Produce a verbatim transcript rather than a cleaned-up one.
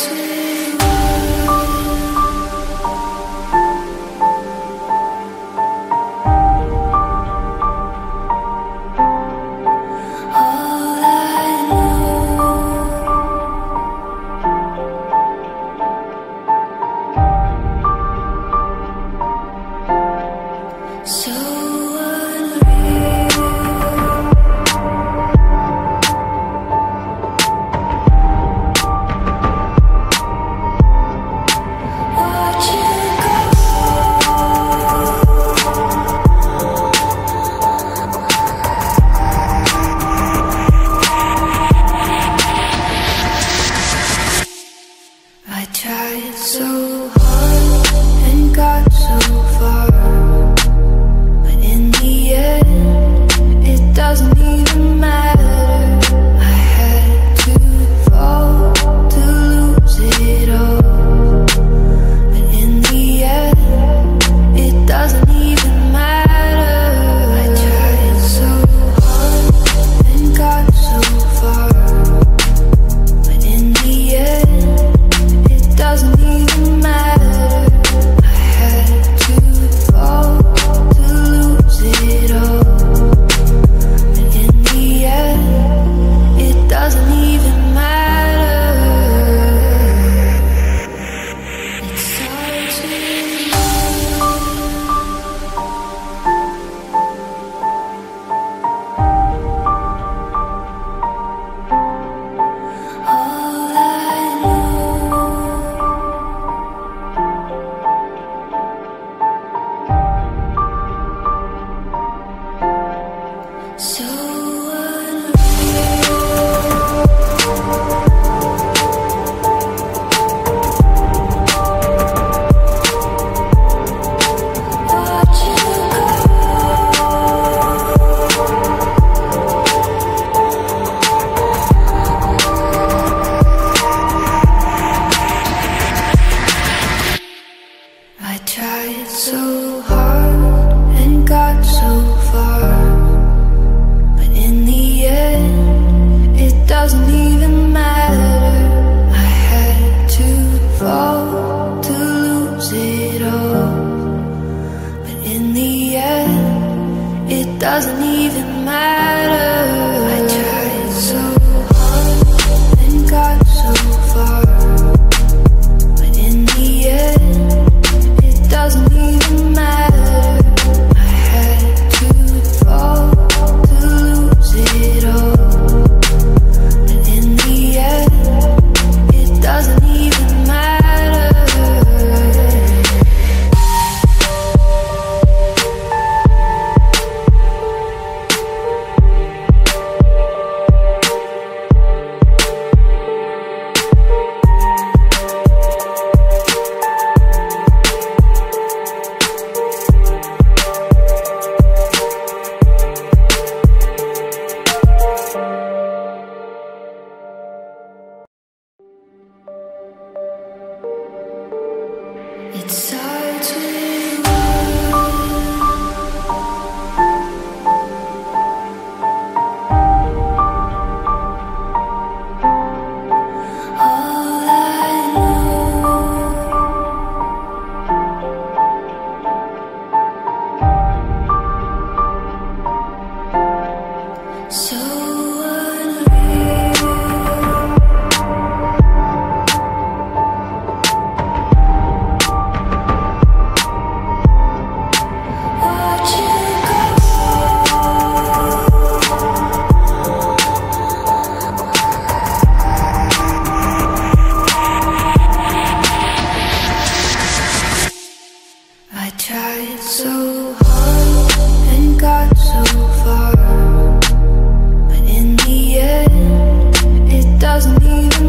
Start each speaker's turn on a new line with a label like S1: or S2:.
S1: doesn't even matter. I tried so hard and got so far, but in the end, it doesn't even matter. I had to fall to lose it all, but in the end, it doesn't even matter. It starts with all I know. So I tried so hard and got so far, but in the end, it doesn't even